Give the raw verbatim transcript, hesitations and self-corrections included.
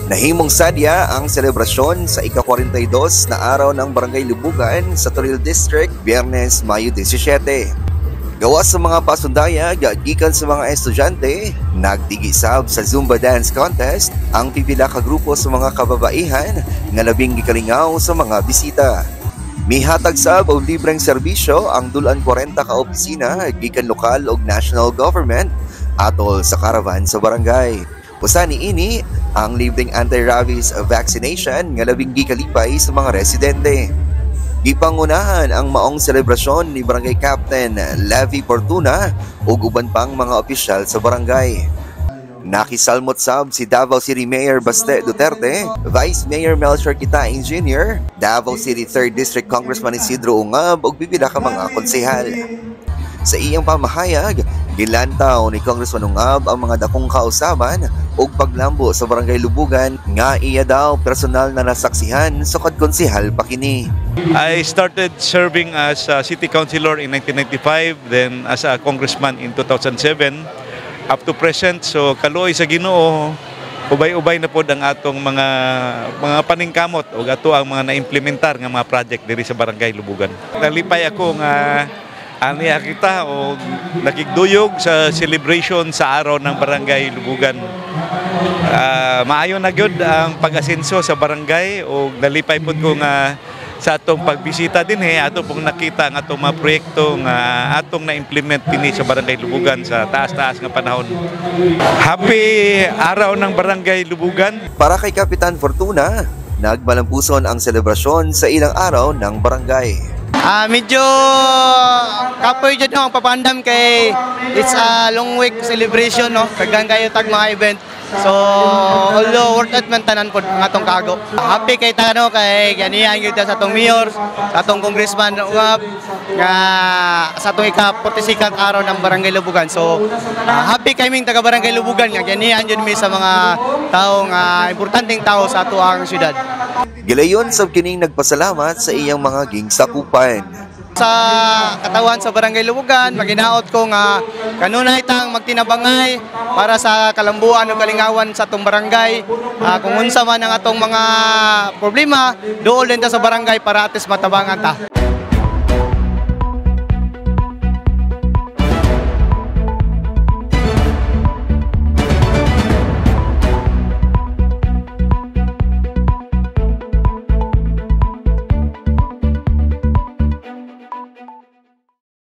Nahimong sadya ang selebrasyon sa ika-forty-two na araw ng Barangay Lubugan sa Toril District, Biyernes, Mayo seventeen. Gawa sa mga pasundaya, gikan sa mga estudyante, nagtigisab sa Zumba Dance Contest ang pipila ka grupo sa mga kababaihan nga labing gikalingaw sa mga bisita. Mihatag sab og libreng serbisyo ang dulan forty ka opisina gikan lokal ug national government atol sa caravan sa barangay. Usa niini ang libreng anti-rabies vaccination nga labing gikalipay sa mga residente. Gipangunahan ang maong selebrasyon ni Barangay Captain Levi Fortuna ug uban pang mga opisyal sa barangay. Nakisalmot sab si Davao City Mayor Baste Duterte, Vice Mayor Melchor Kitain Junior, Davao City third District Congressman Isidro Ungab ug pipila ka mga konsehal. Sa iyang pamahayag, gilantaw ni Congressman Ungab ang mga dakong kausaban ug paglambo sa Barangay Lubugan nga iya daw personal na nasaksihan sukad konsehal pa kini. I started serving as a city councilor in nineteen ninety-five, then as a congressman in two thousand seven up to present. So kaluoy sa Ginoo, ubay-ubay na pod ang atong mga mga paningkamot ug ato ang mga naimplementar nga mga project diri sa Barangay Lubugan. Nalipay ako nga aniya kita o nakigduyog sa celebration sa araw ng Barangay Lubugan. Uh, maayo na gyud ang pag-asenso sa barangay o nalipay pod ko nga sa atong pagbisita din he ato pong nakita ang atong mga proyekto nga atong na-implement dinhi sa Barangay Lubugan sa taas-taas nga panahon. Happy araw ng Barangay Lubugan. Para kay Kapitan Fortuna, nagmalampuson ang selebrasyon sa ilang araw ng barangay. Ah, uh, medyo kapoy jud no ang papandam kay it's a long week celebration no. Kaghan kayo tag mga event. So although worth it man tanan pod ang atong kago. Happy kay tano kay ganihan gyud sa atong mayor, sa atong congressman ugap nga sa atong ika-forty-second araw ng Barangay Lubugan. So uh, happy kaming taga Barangay Lubugan nga ganihan jud mi sa mga tawo nga importanteng tawo sa ato ang syudad. Gilayon sab kining nagpasalamat sa iyang mga gingsakupan. Sa katawan sa Barangay Lubugan, maginaot ko nga kanunay tang magtinabangay para sa kalambuan o kalingawan sa atong barangay. Uh, kung unsa man ang atong mga problema, dool din ta sa barangay para atis matabangan ta.